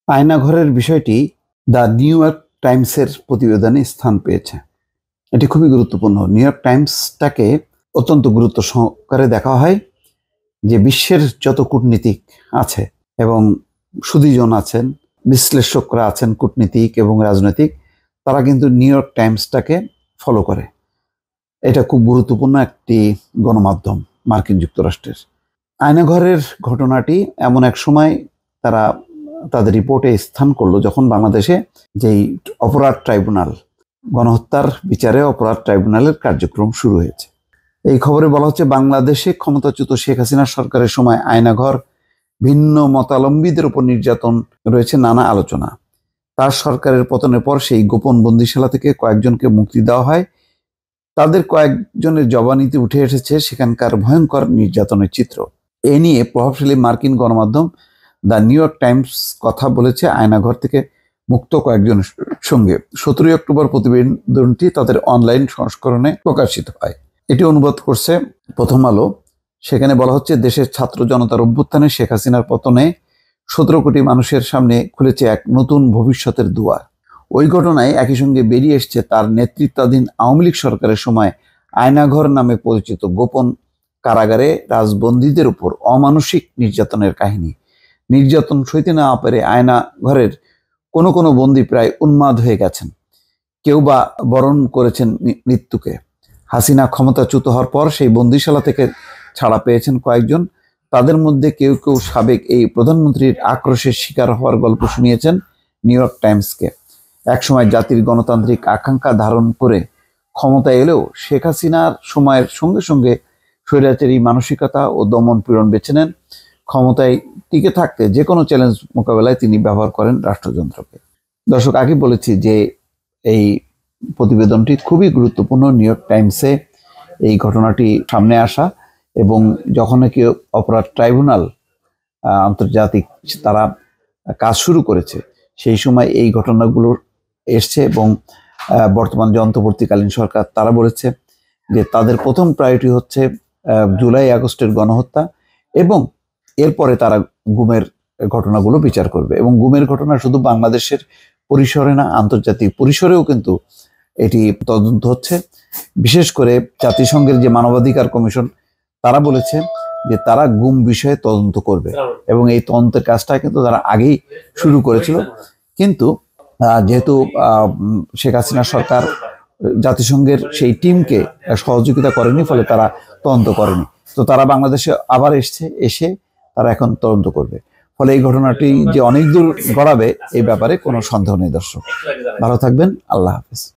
আয়নাঘরের বিষয়টি the new York টাইমসের প্রতিবেদনে স্থান পেয়েছে। এটি খুবই গুরুত্বপূর্ণ। নিউ ইয়র্ক টাইমসটাকে অত্যন্ত গুরুত্ব সহকারে দেখা হয় যে বিশ্বের যত কূটনীতিক আছে এবং সুধীজন আছেন, বিশ্লেষকরা আছেন, কূটনীতিক এবং রাজনৈতিক, তারা কিন্তু নিউ ইয়র্ক টাইমসটাকে ফলো করে। এটা খুব গুরুত্বপূর্ণ একটি গণমাধ্যম মার্কিন যুক্তরাষ্ট্রের। আয়নাঘরের ঘটনাটি এমন এক সময় তারা তাদের রিপোর্টে স্থান করলো যখন বাংলাদেশে যেই অপরাধ ট্রাইব্যুনাল, গণহত্যার বিচারে অপরাধ ট্রাইব্যুনালের কার্যক্রম শুরু হয়েছে। এই খবরে বলা হচ্ছে বাংলাদেশে ক্ষমতাচ্যুত শেখ হাসিনা সরকারের সময় আয়নাঘর, ভিন্ন মতাবলম্বীদের উপর নির্যাতন রয়েছে নানা আলোচনা। তার সরকারের পতনের পর সেই গোপন বন্দিশালা থেকে কয়েকজনকে মুক্তি দেওয়া হয়। তাদের কয়েকজনের জবানিতে উঠে এসেছে সেখানকার ভয়ঙ্কর নির্যাতনের চিত্র। এ নিয়ে প্রভাবশালী মার্কিন গণমাধ্যম দ্য নিউ ইয়র্ক টাইমস কথা বলেছে আয়নাঘর থেকে মুক্ত কয়েকজনের সঙ্গে। 17 অক্টোবর প্রতিবেদনটি তাদের অনলাইন সংস্করণে প্রকাশিত হয়। এটি অনুবাদ করছে প্রথম আলো। সেখানে বলা হচ্ছে, দেশের ছাত্র জনতার অভ্যুত্থানে শেখ হাসিনার পতনে 17 কোটি মানুষের সামনে খুলেছে এক নতুন ভবিষ্যতের দুয়ার। ওই ঘটনায় একই সঙ্গে বেরিয়ে এসছে তার নেতৃত্বাধীন আওয়ামী লীগ সরকারের সময় আয়নাঘর নামে পরিচিত গোপন কারাগারে রাজবন্দীদের উপর অমানসিক নির্যাতনের কাহিনী। নির্যাতন সইতে না পেরে আয়নাঘরের কোনো বন্দী প্রায় উন্মাদ হয়ে গেছেন, কেউ বা বরণ করেছেন মৃত্যুকে। হাসিনা ক্ষমতাচ্যুত হওয়ার পর সেই বন্দিশালা থেকে ছাড়া পেয়েছেন কয়েকজন। তাদের মধ্যে কেউ কেউ সাবেক এই প্রধানমন্ত্রীর আক্রোশের শিকার হওয়ার গল্প শুনিয়েছেন নিউ ইয়র্ক টাইমসকে। একসময় জাতির গণতান্ত্রিক আকাঙ্ক্ষা ধারণ করে ক্ষমতা এলেও শেখ হাসিনার সময়ের সঙ্গে সঙ্গে স্বৈরাচারী মানসিকতা ও দমন পীড়ন বেছে নেন। ক্ষমতায় টিকে থাকতে যে কোনো চ্যালেঞ্জ মোকাবেলায় তিনি ব্যবহার করেন রাষ্ট্রযন্ত্রকে। দর্শক, আগে বলেছি যে এই প্রতিবেদনটি খুবই গুরুত্বপূর্ণ। নিউ ইয়র্ক টাইমসে এই ঘটনাটি সামনে আসা এবং যখন নাকি অপরাধ ট্রাইব্যুনাল আন্তর্জাতিক তারা কাজ শুরু করেছে সেই সময় এই ঘটনাগুলো এসছে এবং বর্তমান যে অন্তর্বর্তীকালীন সরকার তারা বলেছে যে তাদের প্রথম প্রায়োরিটি হচ্ছে জুলাই আগস্টের গণহত্যা এবং এরপরে তারা গুমের ঘটনাগুলো বিচার করবে। এবং গুমের ঘটনা শুধু বাংলাদেশের পরিসরে না, আন্তর্জাতিক পরিসরেও কিন্তু এটি তদন্ত হচ্ছে। বিশেষ করে জাতিসংঘের যে মানবাধিকার কমিশন তারা বলেছে যে তারা গুম বিষয়ে তদন্ত করবে এবং এই তদন্তের কাজটা কিন্তু তারা আগেই শুরু করেছিল। কিন্তু যেহেতু শেখ হাসিনা সরকার জাতিসংঘের সেই টিমকে সহযোগিতা করেনি, ফলে তারা তদন্ত করেনি। তো তারা বাংলাদেশে আবার এসে তারা এখন তদন্ত করবে। ফলে এই ঘটনাটি যে অনেক দূর গড়াবে এই ব্যাপারে কোনো সন্দেহ নেই। দর্শক, ভালো থাকবেন। আল্লাহ হাফেজ।